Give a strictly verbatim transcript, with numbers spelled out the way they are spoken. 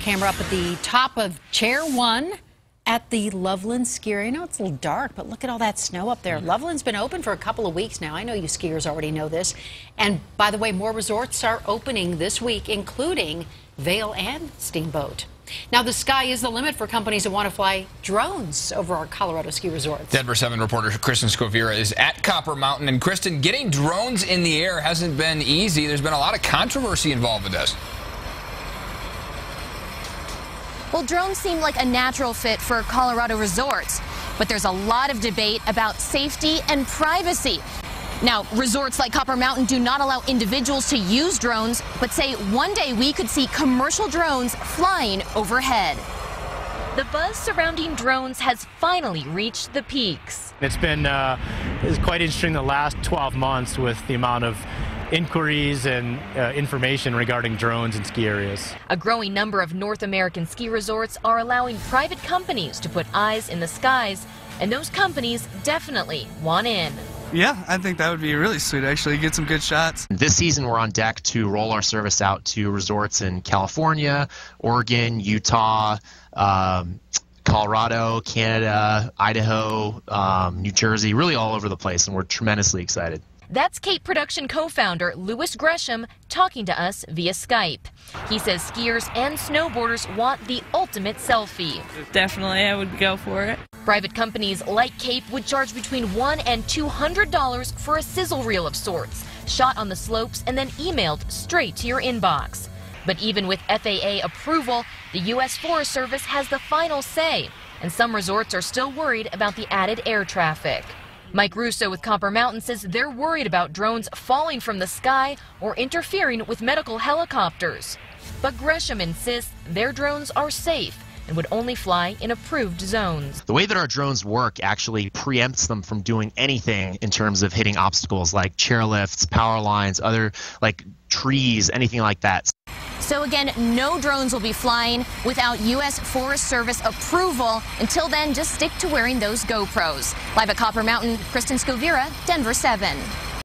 camera up at the top of Chair One at the Loveland Ski Area. I know it's a little dark, but look at all that snow up there. Loveland's been open for a couple of weeks now. I know you skiers already know this. And by the way, more resorts are opening this week, including Vail and Steamboat. Now, the sky is the limit for companies that want to fly drones over our Colorado ski resorts. Denver seven reporter Kristen Scovira is at Copper Mountain. And Kristen, getting drones in the air hasn't been easy. There's been a lot of controversy involved with this. Well, drones seem like a natural fit for Colorado resorts, but there's a lot of debate about safety and privacy. Now, resorts like Copper Mountain do not allow individuals to use drones, but say one day we could see commercial drones flying overhead. The buzz surrounding drones has finally reached the peaks. It's been uh, it's quite interesting the last twelve months with the amount of inquiries and uh, information regarding drones in ski areas. A growing number of North American ski resorts are allowing private companies to put eyes in the skies, and those companies definitely want in. Yeah, I think that would be really sweet, actually. Get some good shots. This season, we're on deck to roll our service out to resorts in California, Oregon, Utah, um, Colorado, Canada, Idaho, um, New Jersey, really all over the place, and we're tremendously excited. That's Cape Production co-founder Louis Gresham talking to us via Skype. He says skiers and snowboarders want the ultimate selfie. Definitely, I would go for it. Private companies like Cape would charge between one and two hundred dollars for a sizzle reel of sorts, shot on the slopes and then emailed straight to your inbox. But even with F A A approval, the U S Forest Service has the final say, and some resorts are still worried about the added air traffic. Mike Russo with Copper Mountain says they're worried about drones falling from the sky or interfering with medical helicopters. But Gresham insists their drones are safe and would only fly in approved zones. The way that our drones work actually preempts them from doing anything in terms of hitting obstacles like chairlifts, power lines, other like trees, anything like that. So again, no drones will be flying without U S Forest Service approval. Until then, just stick to wearing those GoPros. Live at Copper Mountain, Kristen Scovira, Denver seven.